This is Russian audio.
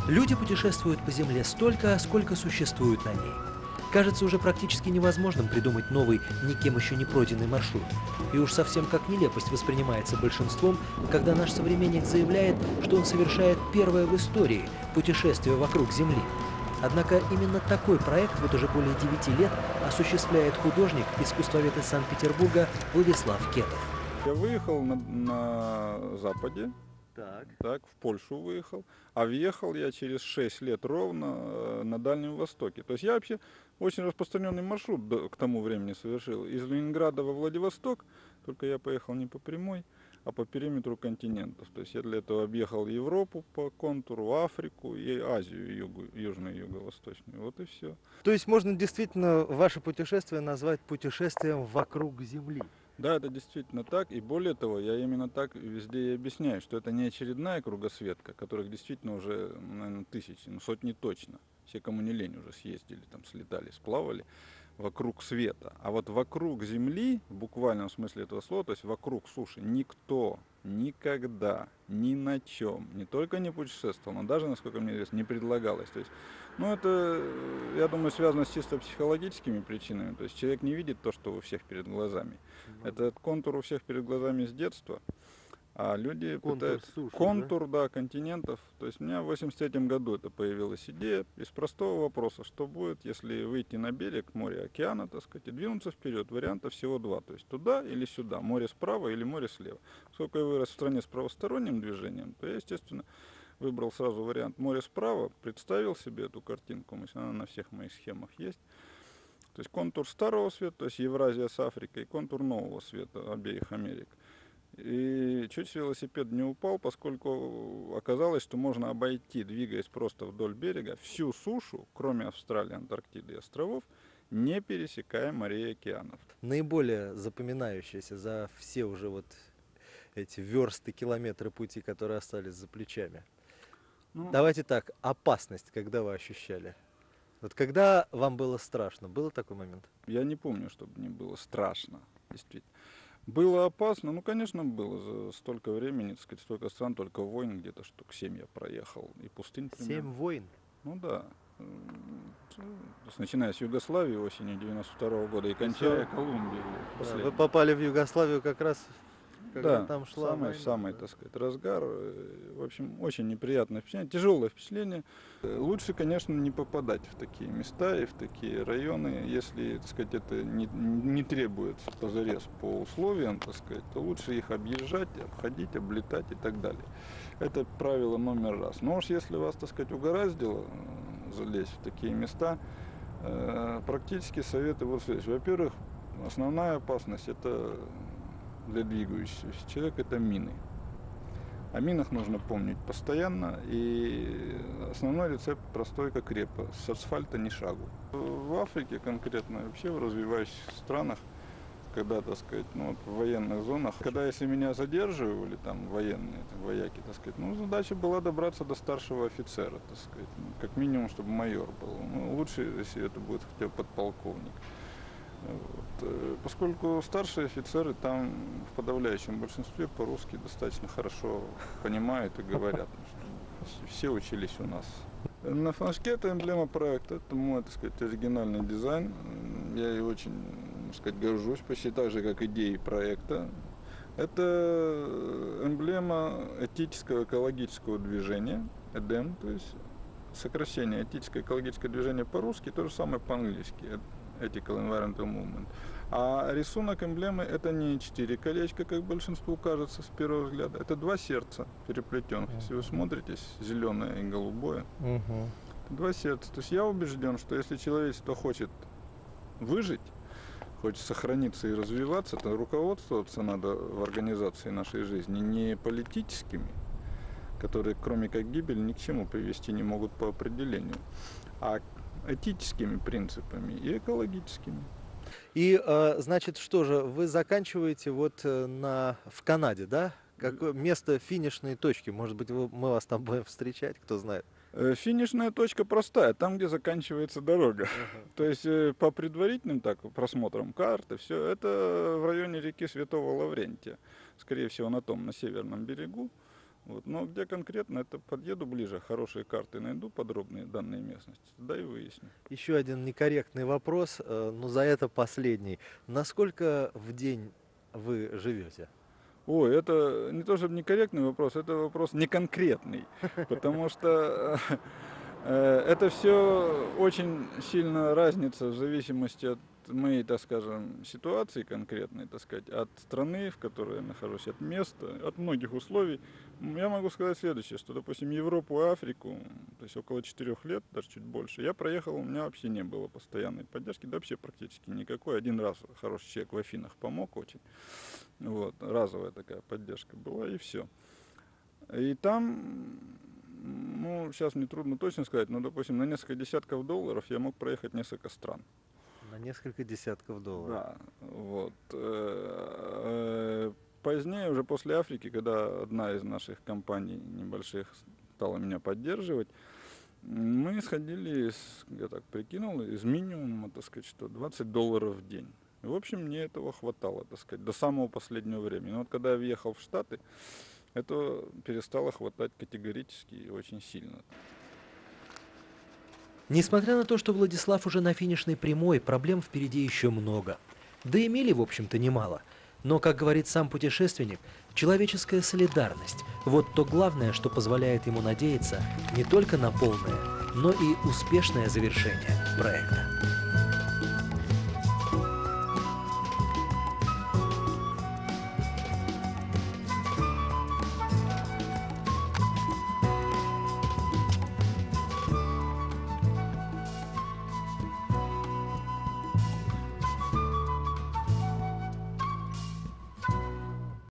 Люди путешествуют по Земле столько, сколько существуют на ней. Кажется уже практически невозможным придумать новый, никем еще не пройденный маршрут. И уж совсем как нелепость воспринимается большинством, когда наш современник заявляет, что он совершает первое в истории путешествие вокруг Земли. Однако именно такой проект вот уже более 9 лет осуществляет художник, искусствовед из Санкт-Петербурга Владислав Кетов. Я выехал на западе, так, в Польшу выехал, а въехал я через 6 лет ровно на Дальнем Востоке. То есть я вообще очень распространенный маршрут к тому времени совершил. Из Ленинграда во Владивосток, только я поехал не по прямой, а по периметру континентов. То есть я для этого объехал Европу по контуру, Африку и Азию, южную и юго-восточную. Вот и все. То есть можно действительно ваше путешествие назвать путешествием вокруг Земли? Да, это действительно так, и более того, я именно так везде и объясняю, что это не очередная кругосветка, которых действительно уже, наверное, тысячи, сотни точно. Все, кому не лень, уже съездили, там, слетали, сплавали вокруг света. А вот вокруг Земли, в буквальном смысле этого слова, то есть вокруг суши, никто никогда, ни на чем, не только не путешествовал, но даже, насколько мне известно, не предлагалось. То есть, это, я думаю, связано с чисто психологическими причинами. То есть человек не видит то, что у всех перед глазами. Этот контур у всех перед глазами с детства. А люди пытаются... Контур, да, континентов. То есть у меня в 83 году это появилась идея из простого вопроса, что будет, если выйти на берег моря, океана, так сказать, и двинуться вперед. Вариантов всего два. То есть туда или сюда. Море справа или море слева. Поскольку я вырос в стране с правосторонним движением, то я, естественно, выбрал сразу вариант море справа, представил себе эту картинку, она на всех моих схемах есть. То есть контур старого света, то есть Евразия с Африкой, и контур нового света обеих Америк. И чуть велосипед не упал, поскольку оказалось, что можно обойти, двигаясь просто вдоль берега, всю сушу, кроме Австралии, Антарктиды и островов, не пересекая морей и океанов. Наиболее запоминающееся за все уже вот эти версты, километры пути, которые остались за плечами. Давайте так, опасность, когда вы ощущали? Вот когда вам было страшно, был такой момент? Я не помню, чтобы мне было страшно, действительно. Было опасно, конечно, было. За столько времени, так сказать, столько стран, только войн где-то штук 7 я проехал. И пустынь примерно. 7 войн? Ну да. Начиная с Югославии осенью 92 года и кончая Колумбией. Да, вы попали в Югославию как раз, когда там шла самый, так сказать, разгар. В общем, очень неприятное впечатление, тяжелое впечатление. Лучше, конечно, не попадать в такие места и в такие районы, если, так сказать, это не требуется позарез по условиям, так сказать, то лучше их объезжать, обходить, облетать и так далее. Это правило номер раз. Но уж если вас, так сказать, угораздило залезть в такие места, практически советы вот здесь. Во-первых, основная опасность это для двигающегося человека это мины. О минах нужно помнить постоянно, и основной рецепт простой как репа. С асфальта ни шагу. В Африке конкретно, вообще в развивающихся странах, когда, так сказать, в военных зонах, когда если меня задерживали, там военные, вояки, так сказать, задача была добраться до старшего офицера, так сказать, как минимум, чтобы майор был. Лучше, если это будет хотя бы подполковник. Поскольку старшие офицеры там в подавляющем большинстве по-русски достаточно хорошо понимают и говорят. Все учились у нас. На флажке это эмблема проекта, это мой, так сказать, оригинальный дизайн. Я ей очень, так сказать, горжусь, почти так же, как идеей проекта. Это эмблема этического экологического движения, EDEM, то есть сокращение этическое экологическое движение по-русски, то же самое по-английски. Ethical Environmental Movement. А рисунок эмблемы это не 4 колечка, как большинству кажется с первого взгляда. Это 2 сердца переплетенных. Если вы смотритесь, зеленое и голубое. 2 сердца. То есть я убежден, что если человечество хочет выжить, хочет сохраниться и развиваться, то руководствоваться надо в организации нашей жизни не политическими, которые кроме как гибель ни к чему привести не могут по определению, а этическими принципами и экологическими. И, значит, что же, вы заканчиваете в Канаде, да? Какое место финишной точки? Может быть, мы вас там будем встречать, кто знает? Финишная точка простая, там, где заканчивается дорога. То есть по предварительным просмотрам карты, все это в районе реки Святого Лаврентия. Скорее всего, на северном берегу. Вот. Но где конкретно, это подъеду ближе, хорошие карты найду, подробные данные местности, тогда и выясню. Еще один некорректный вопрос, но за это последний. Насколько в день вы живете? Ой, это не то чтобы некорректный вопрос, это вопрос неконкретный, потому что это все очень сильно разница в зависимости от моей, так скажем, ситуации конкретной, так сказать, от страны, в которой я нахожусь, от места, от многих условий. Я могу сказать следующее, что, допустим, Европу и Африку, то есть около 4 лет, даже чуть больше, я проехал, у меня вообще не было постоянной поддержки, да вообще практически никакой. Один раз хороший человек в Афинах помог очень, вот, разовая такая поддержка была, и все. И там, ну, сейчас мне трудно точно сказать, но, допустим, на несколько десятков долларов я мог проехать несколько стран. На несколько десятков долларов. Да, вот. Позднее, уже после Африки, когда одна из наших компаний небольших стала меня поддерживать, мы сходили, я так прикинул, из минимума, так сказать, что $20 в день. И, в общем, мне этого хватало, так сказать, до самого последнего времени. Но вот когда я въехал в Штаты, это перестало хватать категорически и очень сильно. Несмотря на то, что Владислав уже на финишной прямой, проблем впереди еще много. Да и мили, в общем-то, немало. Но, как говорит сам путешественник, человеческая солидарность – вот то главное, что позволяет ему надеяться не только на полное, но и успешное завершение проекта.